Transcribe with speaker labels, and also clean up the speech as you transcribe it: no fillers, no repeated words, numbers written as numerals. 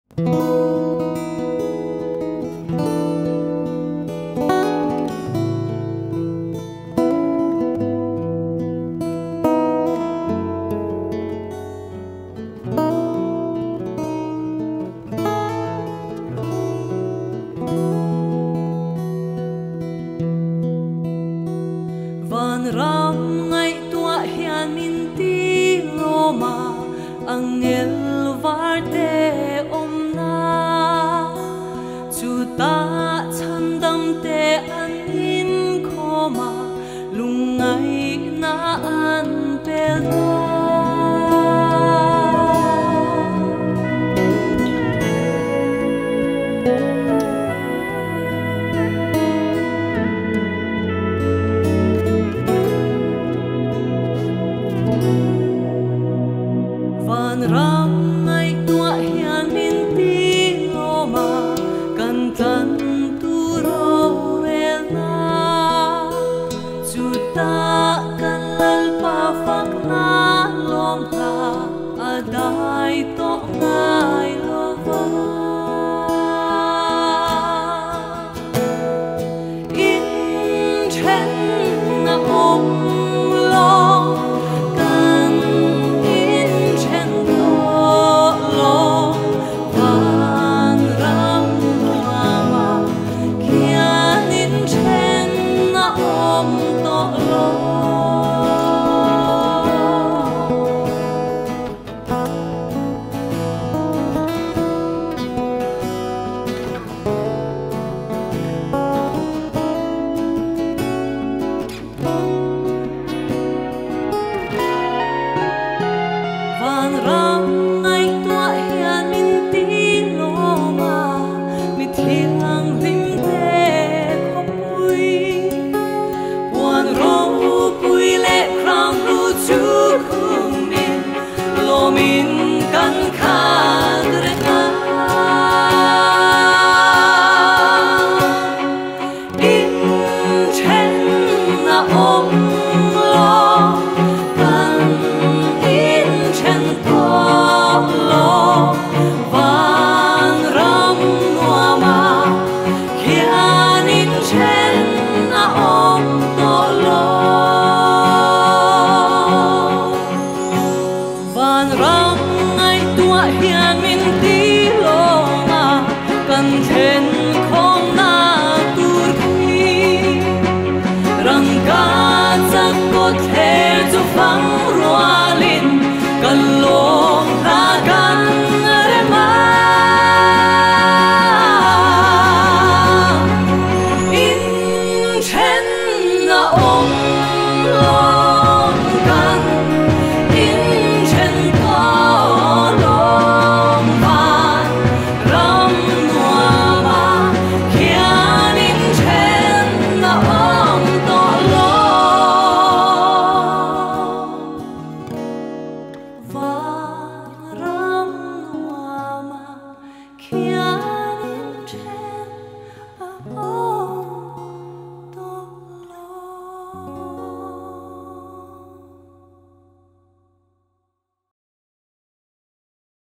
Speaker 1: Van ram ngay tua hian min ti loma angel varte omna chu ta chandam te an in khoma lungai na an pelna Van ram ngay tua hian min ti loma kan tan tu ro rel na chu ta kan lal pa phak na lom ta adai to ngai lova in chen na om lo Van ram ngay tua hian min ti loma mi thiang lim te khopui buan ro pui le krang ru chu khum min lomin kan kha dre na in chen na om lo Van ram ngay tua hian min ti loma kan then khom na tur khi rang ka chak ko the chu phang